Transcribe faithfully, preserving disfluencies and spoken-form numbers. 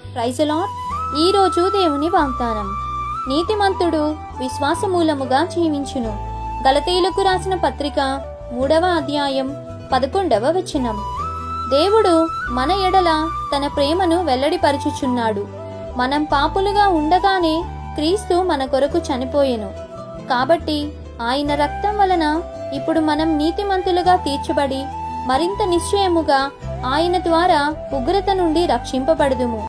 Praise lord. ఈరోజు దేవుని వాగ్దానం. నీతిమంతుడు విశ్వాస మూలముగా జీవించును. గలతీయులకు రాసిన పత్రిక మూడవ అధ్యాయం పదకొండవ వచనం. దేవుడు మన ఎడల తన ప్రేమను వెల్లడిపరచుచున్నాడు. మనం పాపులుగా ఉండగానే క్రీస్తు మన కొరకు చనిపోయెను. కాబట్టి ఆయన రక్తం వలన ఇప్పుడు మనం నీతిమంతులుగా తీర్చబడి మరింత నిశ్చయముగా ఆయన ద్వారా ఉగ్రత నుండి రక్షింపబడుదుము.